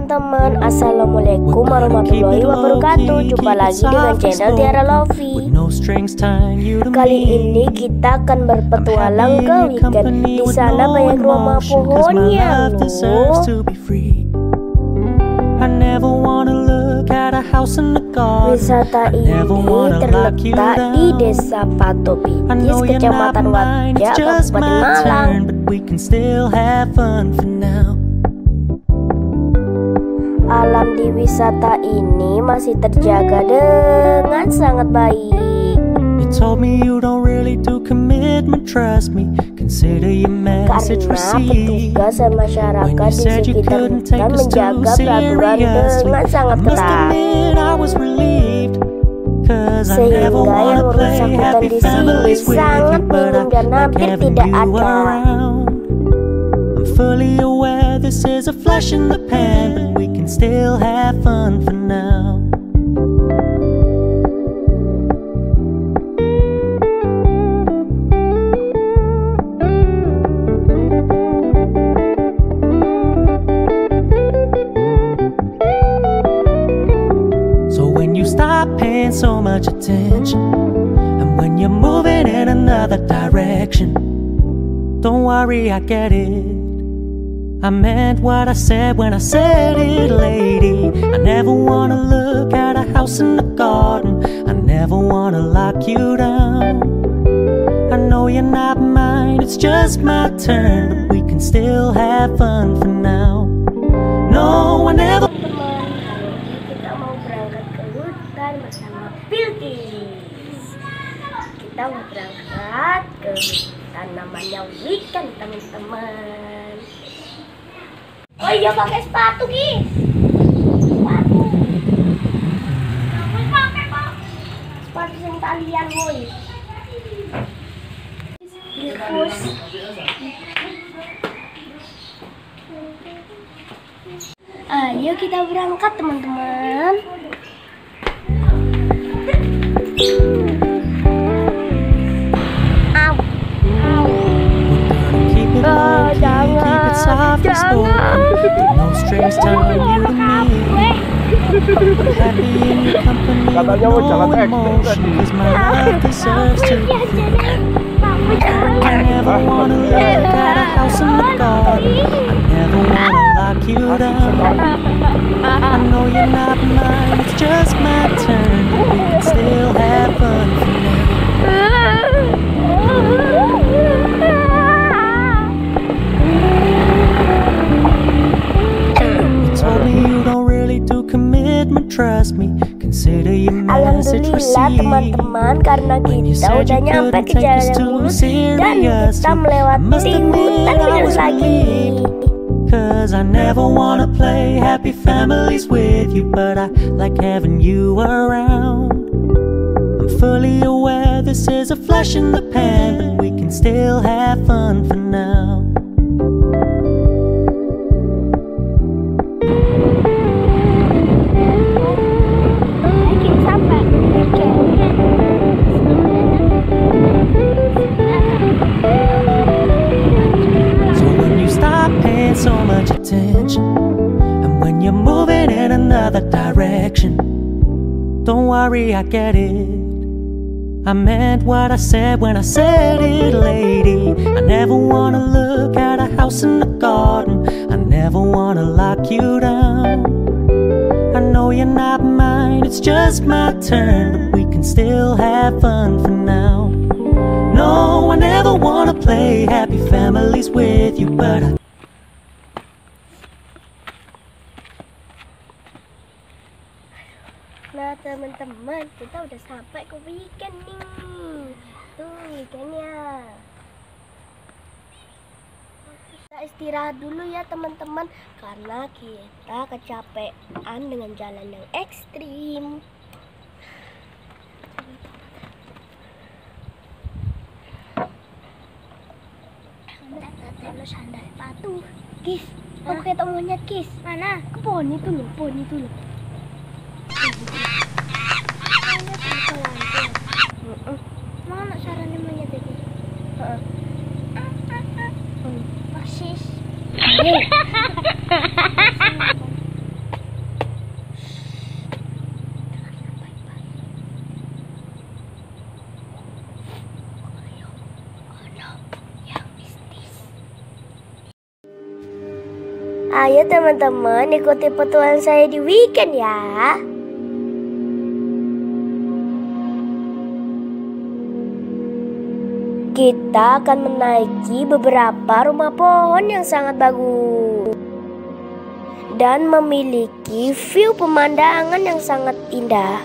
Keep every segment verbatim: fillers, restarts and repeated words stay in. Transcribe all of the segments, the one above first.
teman-teman, assalamualaikum warahmatullahi wabarakatuh. Jumpa lagi dengan channel Tiara Lofi. Kali ini kita akan berpetualang ke weekend. Di sana banyak rumah pohonnya loh. Wisata ini terletak di Desa Patobitis, Kecamatan Wajah, Kabupaten Malang. Alam di wisata ini masih terjaga dengan sangat baik. Karena petugas dan masyarakat di sekitar hutan menjaga peraturan dengan sangat ketat, sehingga yang merusak hutan di sini sangat minim dan hampir tidak ada. Fully aware this is a flash in the pan, but we can still have fun for now. So when you stop paying so much attention, and when you're moving in another direction, don't worry, I get it. I meant what I said when I said it, lady. I never wanna look at a house in the garden. I never wanna lock you down. I know you're not mine, it's just my turn, but we can still have fun for now. No, I never. Teman-teman, hari ini kita mau berangkat ke hutan bersama Bilkis. Kita mau berangkat ke hutan, namanya weekend teman-teman. Oh iya, pakai sepatu, Ki. Sepatu. Woi, pakai, Pak. Sepatu yang talian, woi. Bilkus. Ayo kita berangkat, teman-teman. Au. Au. Oh, jangan. Jangan. Katanya mau jalan ekstrim tadi. Alhamdulillah teman-teman, karena kita udah nyampe ke jalan yang mulus dan kita melewati hutan pinus lagi. Cause I never wanna play happy families with you, but I like having you around. I'm fully aware this is a flash in the pan, but we can still have fun for now. So much attention, and when you're moving in another direction, don't worry, I get it. I meant what I said when I said it, lady. I never wanna look at a house in the garden. I never wanna lock you down. I know you're not mine, it's just my turn, but we can still have fun for now. No, I never wanna play happy families with you, but I. Nah teman-teman, kita udah sampai ke weekend nih. Tuh weekendnya. Kita istirahat dulu ya teman-teman, karena kita kecapean dengan jalan yang ekstrim. Lo sandal patuh. Kis, aku ketemu monyet, Kis. Mana? Ke pohon itu loh, pohon itu loh. Mana sarannya monyet itu? Persis. Ayo teman-teman, ikuti petualangan saya di weekend ya. Kita akan menaiki beberapa rumah pohon yang sangat bagus dan memiliki view pemandangan yang sangat indah.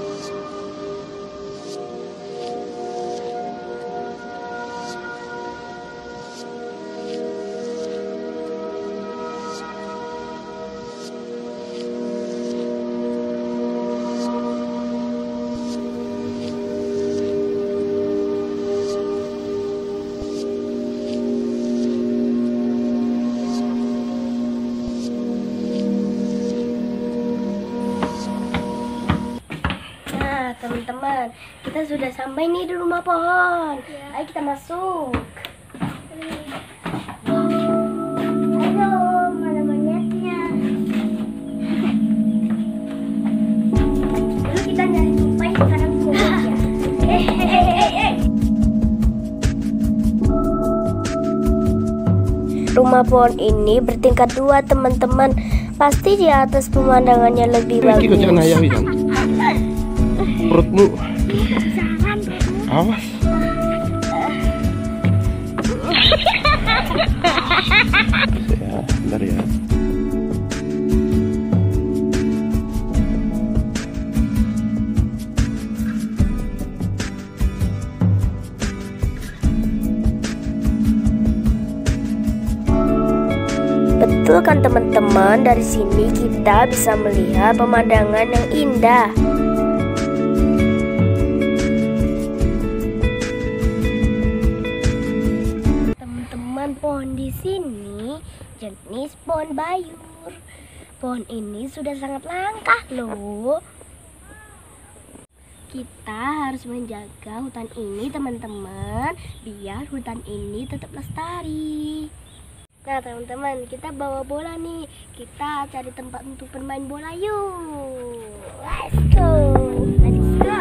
Teman-teman, kita sudah sampai nih di rumah pohon. Ya. Ayo kita masuk. Ayo, mana monyetnya? Dulu kita nyari tupai, sekarang monyetnya. Eh, eh, eh, eh, eh. Rumah pohon ini bertingkat dua, teman-teman. Pasti di atas pemandangannya lebih bagus. Perutmu awas. Ya, bentar ya. Betul kan teman-teman, dari sini kita bisa melihat pemandangan yang indah. Pohon di sini jenis pohon bayur. Pohon ini sudah sangat langka loh. Kita harus menjaga hutan ini teman-teman, biar hutan ini tetap lestari. Nah teman-teman, kita bawa bola nih. Kita cari tempat untuk bermain bola yuk. Let's go. Let's go.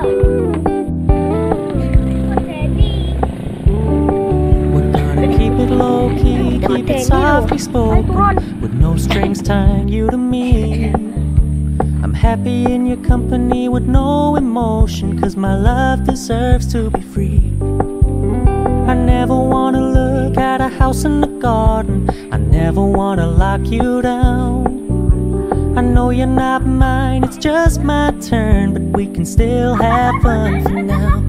Low key, keep it softly spoken, with no strings tying you to me. I'm happy in your company with no emotion, cause my love deserves to be free. I never wanna look at a house in the garden, I never wanna lock you down. I know you're not mine, it's just my turn, but we can still have fun for now.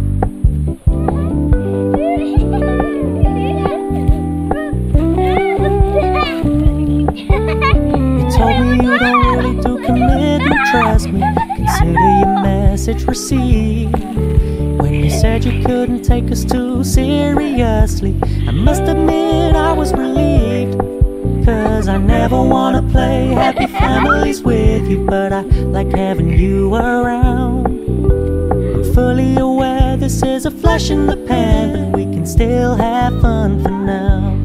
Trust me, consider your message received. When you said you couldn't take us too seriously, I must admit I was relieved. Cause I never wanna play happy families with you, but I like having you around. I'm fully aware this is a flash in the pan, but we can still have fun for now.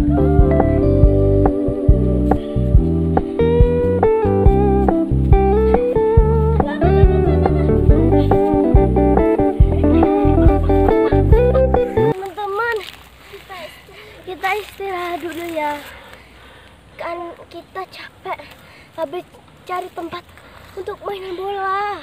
Istirahat dulu ya, kan kita capek habis cari tempat untuk mainan bola.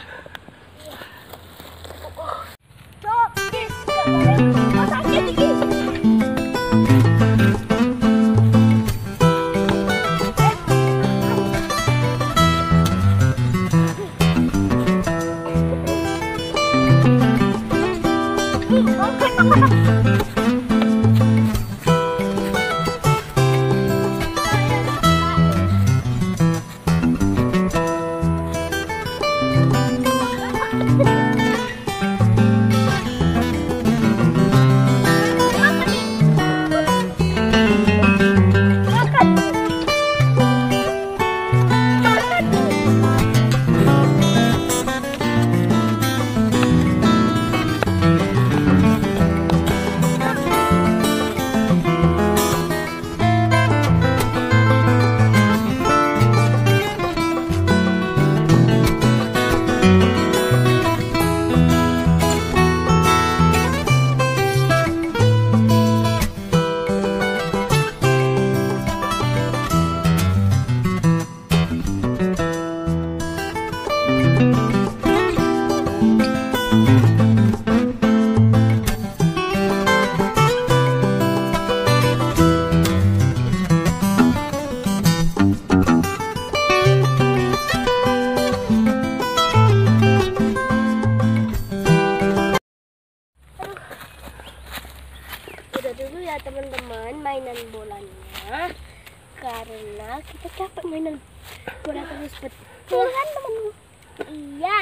mainan bolanya karena kita capek mainan bola terus, betul kan teman? Iya.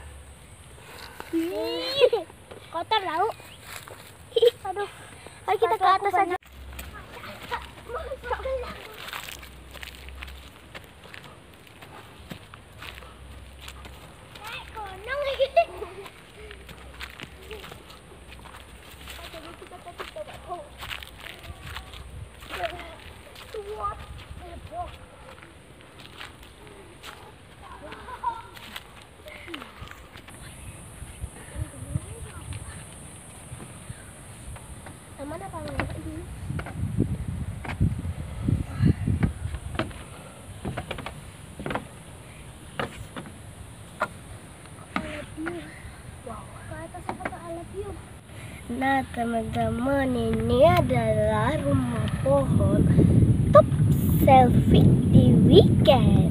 Kotor tahu. Aduh, ayo kita ke atas aja. Mana Pak? Nah teman-teman, ini adalah rumah pohon top selfie di weekend.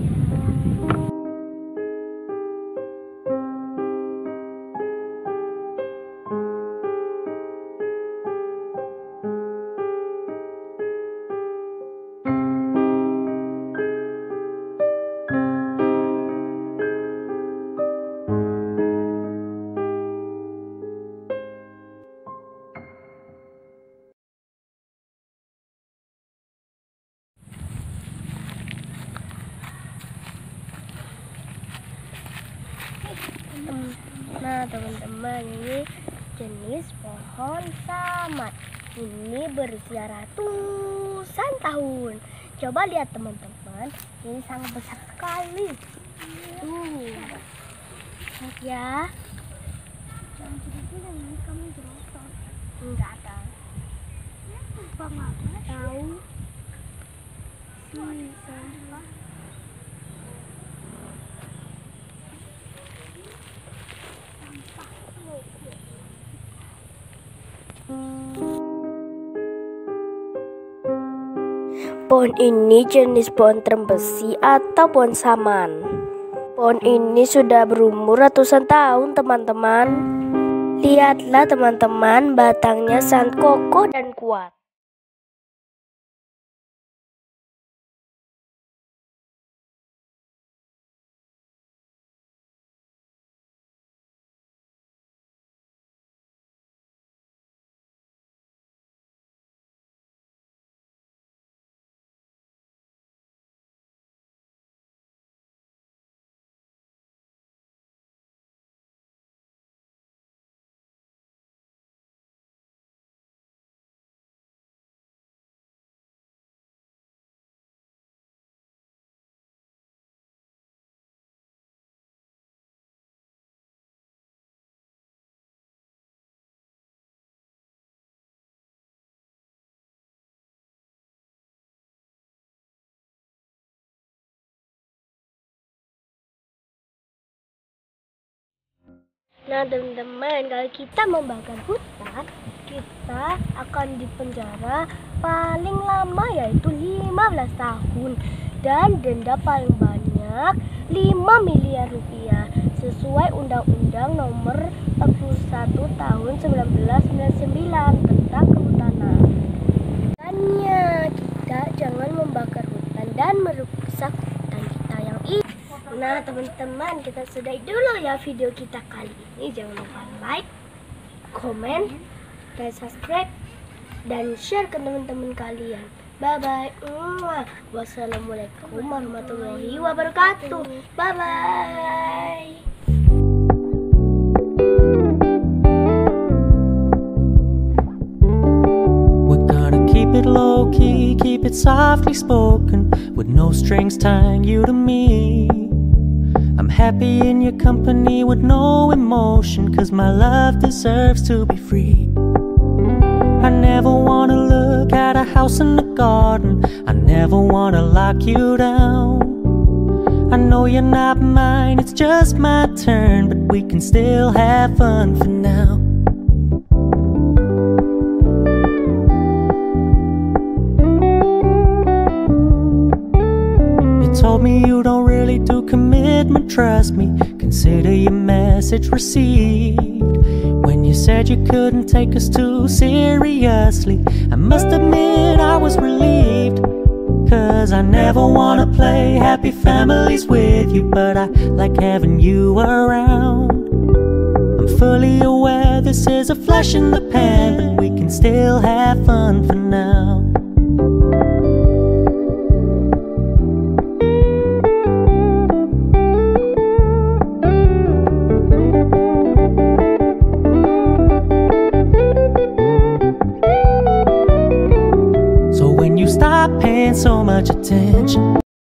Nah teman-teman, ini jenis pohon samat. Ini berusia ratusan tahun. Coba lihat teman-teman, ini sangat besar sekali. Tuh, lihat ya. Enggak ada. Tahu? Pohon ini jenis pohon trembesi atau pohon saman. Pohon ini sudah berumur ratusan tahun teman-teman. Lihatlah teman-teman, batangnya sangat kokoh dan kuat. Nah teman-teman, kalau kita membakar hutan, kita akan dipenjara paling lama yaitu lima belas tahun dan denda paling banyak lima miliar rupiah sesuai Undang-Undang Nomor empat puluh satu Tahun seribu sembilan ratus sembilan puluh sembilan tentang kehutanan. Makanya kita jangan membakar hutan dan merusak hutan kita yang ini. Nah teman-teman, kita sudahi dulu ya video kita kali ini. Jangan lupa like, komen, dan subscribe, dan share ke teman-teman kalian. Bye bye. Wassalamualaikum warahmatullahi wabarakatuh. Bye bye. We're gonna keep it low key, keep it softly spoken, with no strings tying you to me. I'm happy in your company with no emotion, cause my love deserves to be free. I never wanna look at a house in the garden, I never wanna lock you down. I know you're not mine, it's just my turn, but we can still have fun for now. Told me you don't really do commitment, trust me, consider your message received. When you you said you couldn't take us too seriously, I must admit I was relieved, 'cause I never wanna play happy families with you, but I like having you around. I'm fully aware this is a flash in the pan, but we can still have fun for now. So when you stop paying so much attention